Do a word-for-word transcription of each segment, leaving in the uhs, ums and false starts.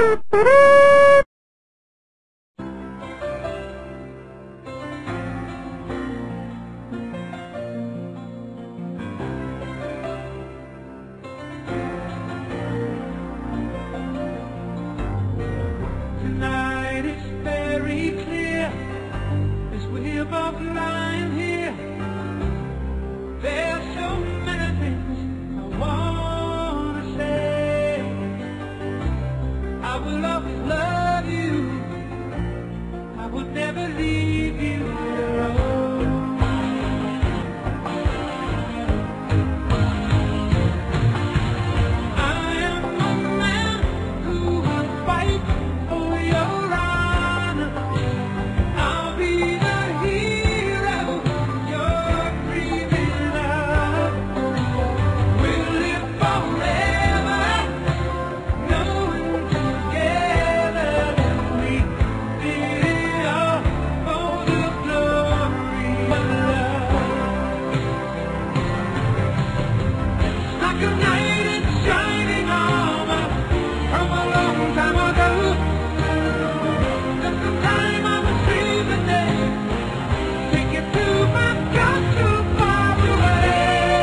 Tonight it's very clear as we're both lying here. There's so many things I wanna say. I will always love you. I would never leave you alone. I am a man who will fight for your honor. I'll be the hero you're dreaming of. We'll live forever, knowing together that we did it all for the glory of love. Like a knight in shining armor from a long time ago. Just the time I was dreaming there. Take you to my God too far away.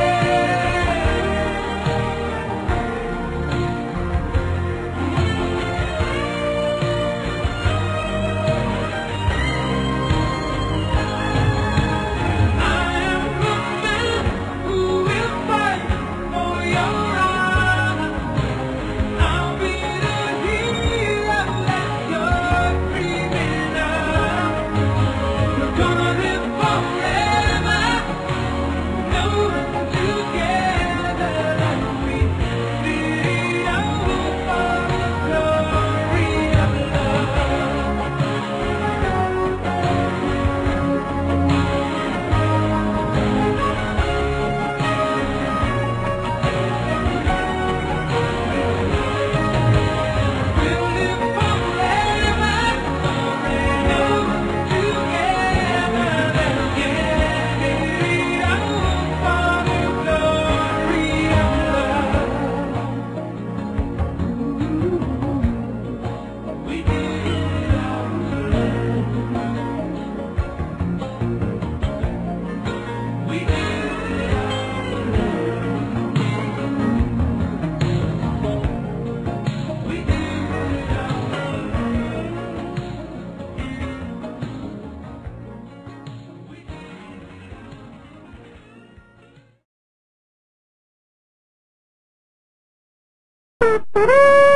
I am a man who will fight for your honor. I'll be the hero that you're dreaming of. We're gonna live forever, knowing together that we did it all for the glory of love. We'll live forever, knowing together that we did it all for the glory of love. We did it all for love. We did it all for love. We did it all for love.